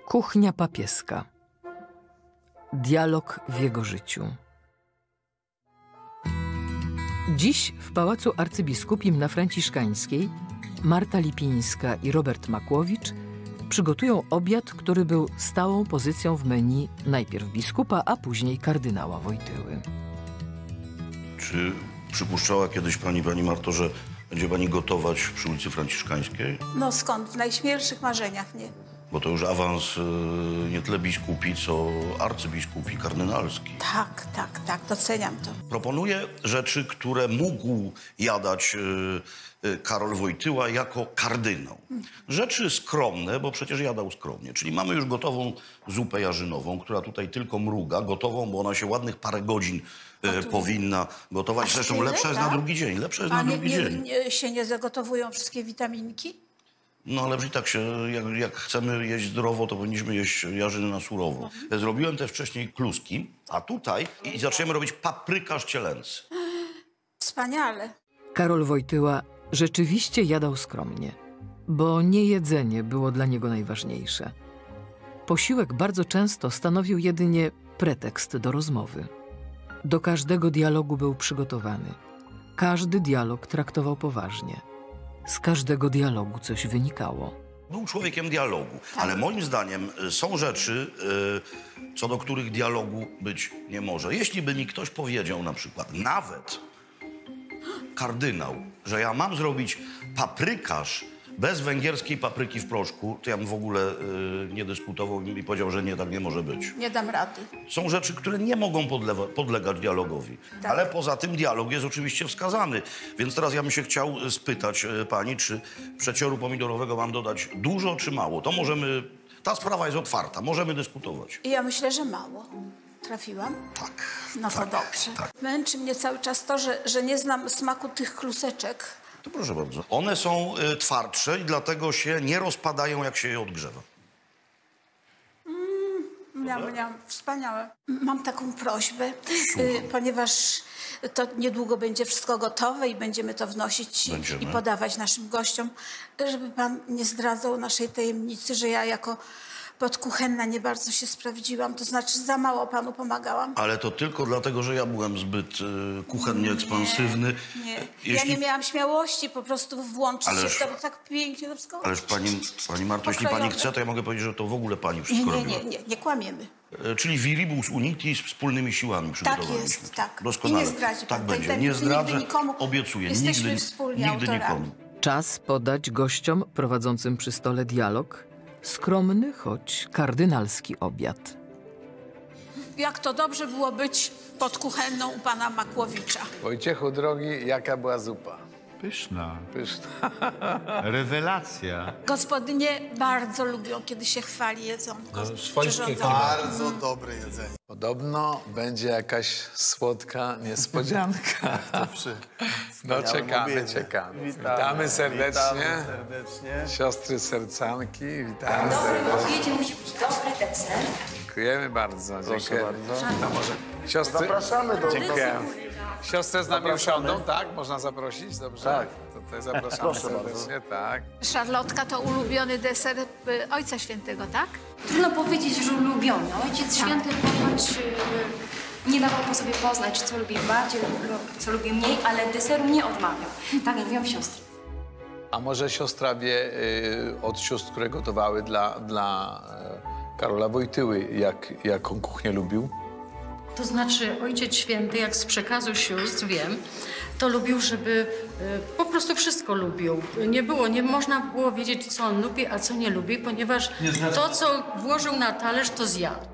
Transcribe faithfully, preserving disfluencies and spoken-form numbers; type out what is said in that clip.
Kuchnia papieska. Dialog w jego życiu. Dziś w Pałacu Arcybiskupim na Franciszkańskiej Marta Lipińska i Robert Makłowicz przygotują obiad, który był stałą pozycją w menu najpierw biskupa, a później kardynała Wojtyły. Czy przypuszczała kiedyś pani, pani Marto, że będzie pani gotować przy ulicy Franciszkańskiej? No skąd? W najśmielszych marzeniach nie. Bo to już awans y, nie tyle biskupi, co arcybiskupi kardynalski. Tak, tak, tak, doceniam to. Proponuję rzeczy, które mógł jadać y, y, Karol Wojtyła jako kardynał. Rzeczy skromne, bo przecież jadał skromnie. Czyli mamy już gotową zupę jarzynową, która tutaj tylko mruga. Gotową, bo ona się ładnych parę godzin y, powinna gotować. A Zresztą tyle, lepsza jest tak? na drugi dzień. Lepsza jest A na nie, drugi nie, dzień. nie, się nie zagotowują wszystkie witaminki? No ale i tak się, jak, jak chcemy jeść zdrowo, to powinniśmy jeść jarzyny na surowo. Mhm. Zrobiłem też wcześniej kluski, a tutaj i zaczniemy robić paprykarz cielęcy. Wspaniale. Karol Wojtyła rzeczywiście jadał skromnie, bo nie jedzenie było dla niego najważniejsze. Posiłek bardzo często stanowił jedynie pretekst do rozmowy. Do każdego dialogu był przygotowany. Każdy dialog traktował poważnie. Z każdego dialogu coś wynikało. Był człowiekiem dialogu, tak. Ale moim zdaniem są rzeczy, y, co do których dialogu być nie może. Jeśli by mi ktoś powiedział na przykład, nawet kardynał, że ja mam zrobić paprykarz bez węgierskiej papryki w proszku, to ja bym w ogóle y, nie dyskutował i powiedział, że nie, tak nie może być. Nie dam rady. Są rzeczy, które nie mogą podlewa, podlegać dialogowi. Tak. Ale poza tym dialog jest oczywiście wskazany. Więc teraz ja bym się chciał spytać y, pani, czy przecioru pomidorowego mam dodać dużo czy mało? To możemy... Ta sprawa jest otwarta, możemy dyskutować. I ja myślę, że mało. Trafiłam? Tak. No to tak, dobrze. Tak. Męczy mnie cały czas to, że, że nie znam smaku tych kluseczek. To proszę bardzo. One są y, twardsze i dlatego się nie rozpadają, jak się je odgrzewa. Mm, miałam, miałam, wspaniałe. Mam taką prośbę, y, ponieważ to niedługo będzie wszystko gotowe i będziemy to wnosić Będziemy. i podawać naszym gościom, żeby pan nie zdradzał naszej tajemnicy, że ja jako podkuchenna nie bardzo się sprawdziłam, to znaczy za mało panu pomagałam. Ale to tylko dlatego, że ja byłem zbyt y, kuchennie ekspansywny. Nie, nie. Jeśli... Ja nie miałam śmiałości po prostu włączyć Ależ- się w to, tak pięknie to wszystko. Ależ pani, pani Marto, jeśli pani chce, to ja mogę powiedzieć, że to w ogóle pani Nie, wszystko nie, robiła. nie, nie, nie kłamiemy. E, Czyli viribus unitis wspólnymi siłami przygotowaliśmy. jest, tak. Doskonale. I nie zdradzi pan tak tej będzie. tajemnicy Nie zdradzę, nigdy nikomu. obiecuję. Jesteśmy Nigdy, wspólnie nigdy autorami. nikomu. Czas podać gościom prowadzącym przy stole dialog skromny, choć kardynalski obiad. Jak to dobrze było być podkuchenną u pana Makłowicza. Wojciechu drogi, jaka była zupa? Pyszna. Pyszna. Rewelacja. Gospodynie bardzo lubią, kiedy się chwali jedzonko. No, swojskie przyrządzone. Bardzo dobre jedzenie. Podobno będzie jakaś słodka niespodzianka. To przy No czekamy, obiedzie. czekamy. Witamy, Witamy serdecznie. Witamy serdecznie. Siostry sercanki, witamy Dobry serdecznie. obiedzie musi być dobry deser. Dziękujemy bardzo. Proszę Dziękuję. bardzo. No może siostry... Zapraszamy do Dziękuję. Siostrę z nami Zapraszamy. usiądą, tak? Można zaprosić? Dobrze? Tak. To tutaj zapraszamy Proszę serdecznie, tak. Szarlotka to ulubiony deser y, Ojca Świętego, tak? Trudno powiedzieć, że ulubiony. Ojciec Święty ponoć y, nie dawał po sobie poznać, co lubi bardziej lub co lubi mniej, ale deseru nie odmawiał. Tak jak mówią siostry. A może siostra wie y, od sióstr, które gotowały dla, dla y, Karola Wojtyły, jak, jaką kuchnię lubił? To znaczy Ojciec Święty, jak z przekazu sióstr wiem, to lubił, żeby y, po prostu wszystko lubił. Nie było, nie można było wiedzieć, co on lubi, a co nie lubi, ponieważ to, co włożył na talerz, to zjadł.